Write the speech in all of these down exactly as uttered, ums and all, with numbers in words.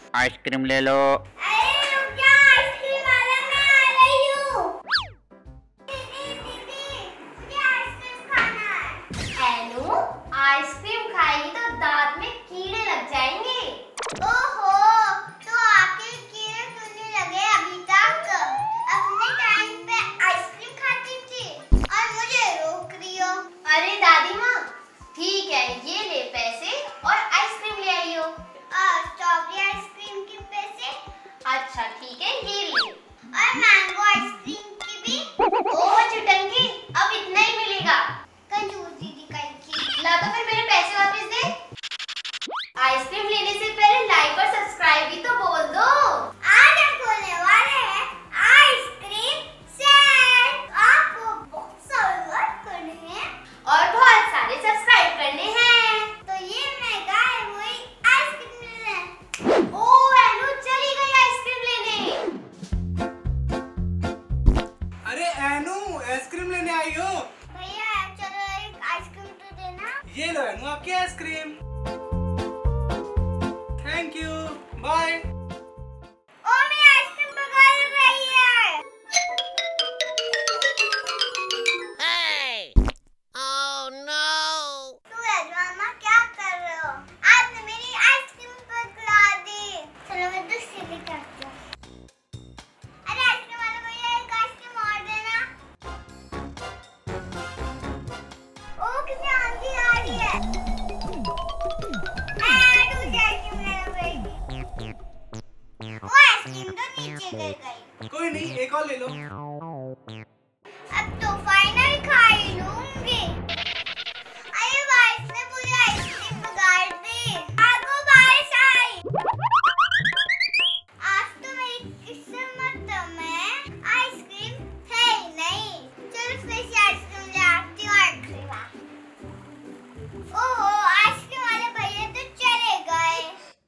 Ice cream ले लो। अरे रुक जा, आइसक्रीम वाला मैं आ रही हूँ। दीदी दीदी मुझे आइसक्रीम खाना है। ऐनू, आइसक्रीम खाएगी तो दांत में कीड़े लग जाएंगे। ओहो, तो आपके कीड़े तुमने लगे अभी तक? अपने टाइम पे आइसक्रीम खाती थी और मुझे रोक रही हो। अरे दादी माँ, ठीक है, ये ले पैसे और आइसक्रीम ले आई हो। स्ट्रॉबेरी आइसक्रीम के पैसे? अच्छा ठीक है, ये ले। और मैंगो आइसक्रीम की भी? ओह चुटंकी, अब इतना ही मिलेगा। कंजूस दीदी कंजूस। ला तो फिर मेरे पैसे वापस दे। आइसक्रीम लेने से पहले लाइक और सब्सक्राइब भी तो बोल दो। आज हम खोलने वाले हैं आइसक्रीम सेट। आपको बहुत सारे लाइक करने हैं और बहुत सारे सब्सक्राइब करने हैं, तो ये मेगा है वही आइसक्रीम लेने। ओह ऐनू चली गई आइसक्रीम लेने। अरे ऐनू, आइसक्रीम लेने आई हो? भैया चलो एक आइसक्रीम तो देना। ये लो ऐनू आपकी आइसक्रीम। Thank you, bye. ओ मेरी आइसक्रीम बगल रही है। Oh no! सूरज मामा क्या कर रहे हो? आपने मेरी आइसक्रीम पकड़ा दी। चलो मैं दूसरी भी करती हूँ। अरे आइसक्रीम वाले भैया एक आइसक्रीम और देना। ओ कितनी आंधी आ रही है। आ, दूसरी आइसक्रीम लेना पड़ेगी। वो आइसक्रीम तो नीचे गिर गई। कोई नहीं, एक और ले लो। अब तो फाइनल खा ही लूंगी। अरे बारिश ने पूरी आइसक्रीम बिगाड़ दी। आगो बारिश आई। आज तो मेरी किस्मत में आइसक्रीम है ही नहीं। चलो फिर से आइसक्रीम ले आती हूँ और खिला। ओहो, आइसक्रीम वाले भैया तो चले गए।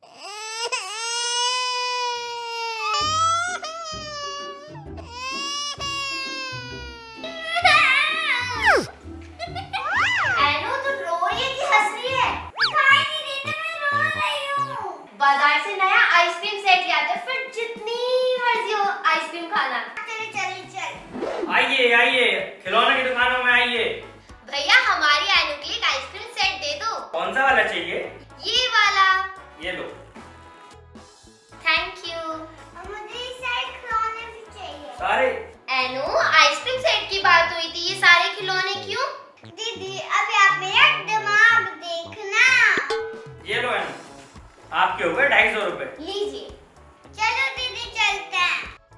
ऐनू तू रो रही है कि हंस रही है? दिखाई नहीं देता मैं रो रही हूँ। बाजार से नया आइसक्रीम सेट लिया था, फिर जितनी मर्जी हो आइसक्रीम खाना। चल चल चल। आइए आइए, खिलौने की दुकानों में आइए। भैया हमारी ऐनू के लिए एक आइसक्रीम सेट दे दो। कौन सा वाला चाहिए? ये वाला। ये लो। Thank you. मुझे इस साइड खिलौने भी चाहिए। सारे? ऐनू, आइसक्रीम सेट की बात हुई थी, ये सारे खिलौने क्यों? दीदी अभी आप मेरा दिमाग देखना। ये लो ऐनू, आपके हो गए ढाई सौ रुपए। लीजिए। चलो दीदी चलते हैं।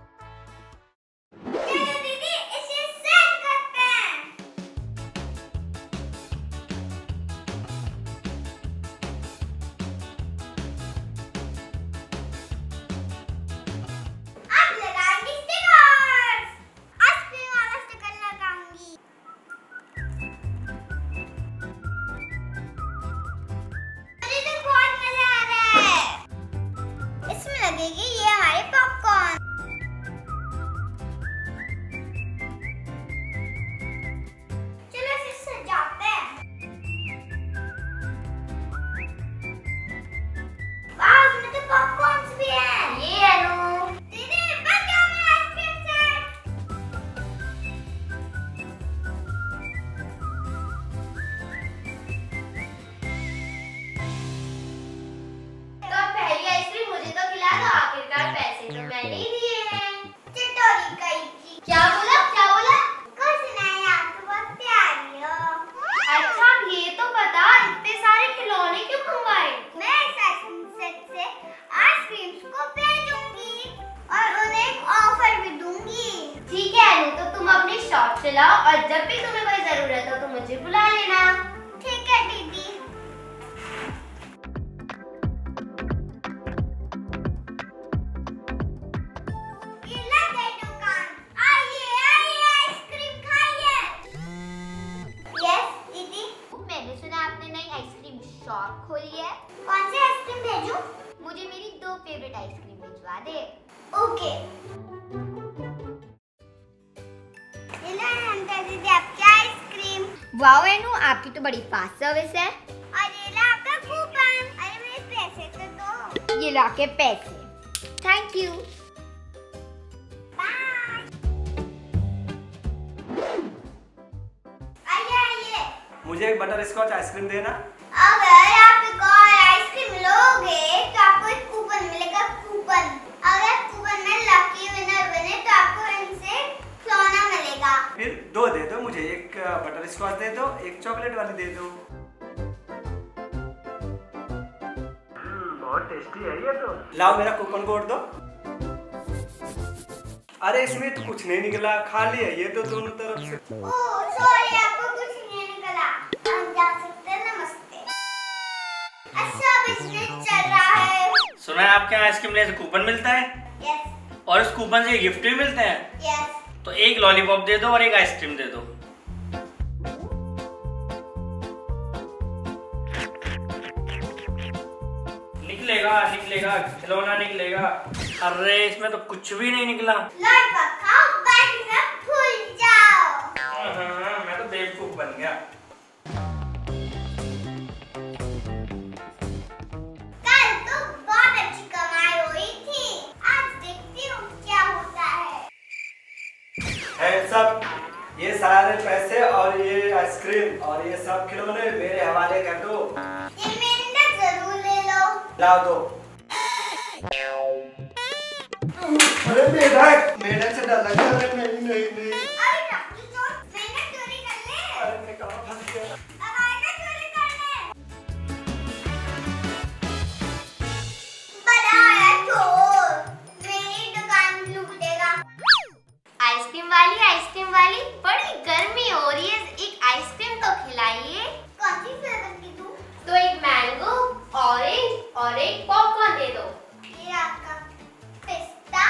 चलो दीदी इसे सेट करते हैं। अब लगाएंगे स्टिकर्स। आइसक्रीम वाला स्टिकर लगाऊंगी। मुझे तो बहुत मजा आ रहा है। इसमें लगेगी ये हमारे पॉपकॉर्न। चलो इसे सजाते हैं। वाह, इसमें तो पॉपकॉर्न्स भी हैं। ये ऐनू। दीदी बन गया मेरा आइसक्रीम सेट। तो अब पहली आइसक्रीम मुझे तो खिला दो, आखिरकार पैसे तो मैंने ही दिए हैं। चिटोरी कहीं की। क्या बोला क्या बोला? कुछ नहीं, आप तो बहुत प्यारी हो। अच्छा ये तो बता, इतने सारे खिलौने क्यों मंगवाए? मैं इस आइसक्रीम सेट से आइसक्रीम्स को भेजूंगी और उन्हें एक ऑफर भी दूंगी। ठीक है ऐनू, तो तुम अपनी शॉप चलाओ और जब भी तुम्हें कोई जरूरत हो तो मुझे बुला लेना। ठीक है दीदी। ये लग गई दुकान। आइए आइए आइसक्रीम खाइए। यस दीदी, मैंने सुना आपने नई आइसक्रीम शॉप खोली है। कौन सी आइसक्रीम भेजूं? मुझे मेरी दो फेवरेट आइसक्रीम भिजवा दे। ओके। ये लो अंकल दीदी आपकी आइसक्रीम। वाओ ऐनू, आपकी तो बड़ी फास्ट सर्विस है। और ये लो आपका कूपन। अरे मेरे पैसे तो दो। ये लाके पैसे। Thank you. आइए आइए। मुझे एक बटर स्कॉच आइसक्रीम देना। अगर आप एक और आइसक्रीम लोगे तो आपको एक कूपन मिलेगा, कूपन। अगर कूपन में लकी विनर बने तो आपको इनसे खिलौना मिलेगा। फिर दो दे दो मुझे, एक बटर स्कॉच दे दो, एक चॉकलेट वाली दे दो। बहुत टेस्टी है ये तो। लाओ मेरा कूपन कोड दो। अरे इसमें तो कुछ नहीं निकला, खाली है ये तो दोनों तरफ से। ओह सॉरी, आपको कुछ नहीं निकला। हम जा सकते हैं, नमस्ते। अच्छा बिजनेस चल रहा है। सुना है आपके यहाँ आइसक्रीम लेने से कूपन मिलता है? यस। और इस कूपन से गिफ्ट भी मिलते हैं? यस। तो एक लॉलीपॉप दे दो और एक आइसक्रीम दे दो। निकलेगा निकलेगा, खिलौना निकलेगा। अरे इसमें तो कुछ भी नहीं निकला। लड़का खाओ, बाकी सब भूल जाओ। हाँ, मैं तो बेवकूफ बन गया। कल तो बहुत अच्छी कमाई हुई थी, आज देखती हूँ क्या होता है। है सब, ये सारे पैसे और ये आइसक्रीम और ये सब खिलौने मेरे हवाले कर दो। ये मेरे जरूर ले लो। लाओ दो। अरे मेढक, मेढक से डर लगता है। नहीं नहीं नहीं। अरे डॉक्टर साहब, मैंने चोरी कर ले। अरे मैं कहाँ फंस गया। अब आएगा चोरी करने। बड़ा आया चोर, मेरी दुकान लूटेगा। आइसक्रीम वाली, आइसक्रीम वाली, बड़ी गर्मी हो रही है, एक आइसक्रीम तो खिलाइए। कौन सी फ्लेवर की दूं? तो एक मैंगो, ऑरेंज और एक पॉपकॉर्न दे दो। ये आपका पिस्ता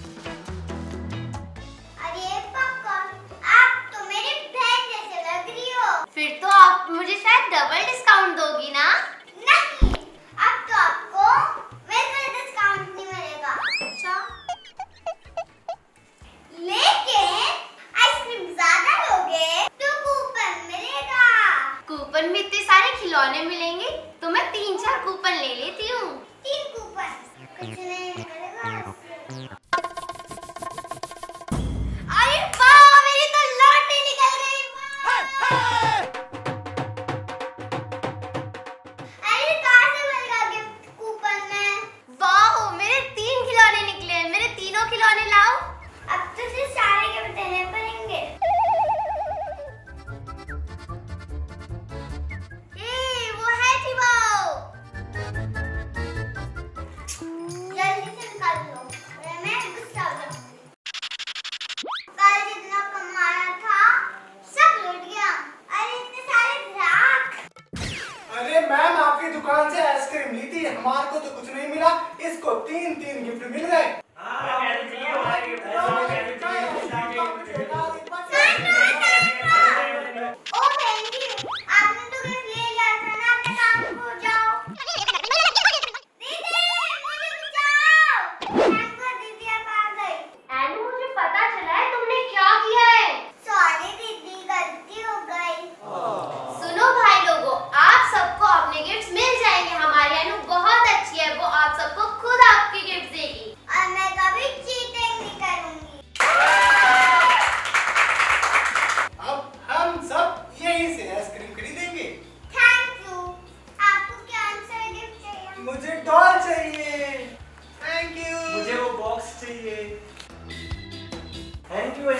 और ये पॉपकॉर्न। आप तो मेरी बहन जैसे लग रही हो। फिर तो आप मुझे शायद डबल डिस्काउंट दोगी ना? नहीं, अब तो आपको बिल्कुल डिस्काउंट नहीं मिलेगा। अच्छा, लेकिन आइसक्रीम ज्यादा लोगे तो कूपन मिलेगा। कूपन में इतने सारे खिलौने मिलेंगे तो मैं तीन चार कूपन ले लेती हूँ। तीन कूपन कुछ नहीं मिलेगा। अरे वाह, मेरी तो लॉटरी निकल गई। अरे कहाँ से मिलेगा गिफ्ट कूपन में? वाह, मेरे तीन खिलौने निकले। मेरे तीनों खिलौने लाओ। अब तो सिर्फ सारे के देने पड़ेंगे। ए, वो है जीवो। जल्दी से निकाल लो, मैं गुस्सा हो जाऊंगी। कल जितना कमाया था सब लुट गया। अरे इतने सारे ग्राहक। अरे मैम, आपकी दुकान से आइसक्रीम ली थी, हमारे को तो कुछ नहीं मिला। इसको तीन तीन गिफ्ट मिल गए। ओ बहन जी, आपने तो गिफ्ट ले लिया था ना, अपने काम को जाओ। दीदी मुझे बचाओ। मैंगो दीदी अब आ गई। एनु, मुझे पता चला है तुमने क्या किया है। सॉरी दीदी, गलती हो गई। सुनो भाई लोगों, आप सबको अपने गिफ्ट्स मिल जाएंगे। हमारी एनु बहुत अच्छी है, वो आप सबको खुद आपके गिफ्ट देगी और मैं कभी चीटिंग नहीं करूंगी। अब हम सब यहीं से आइसक्रीम खरीदेंगे। Thank you. आपको क्या सा गिफ्ट चाहिए? मुझे डॉल चाहिए। Thank you. मुझे वो बॉक्स चाहिए। Thank you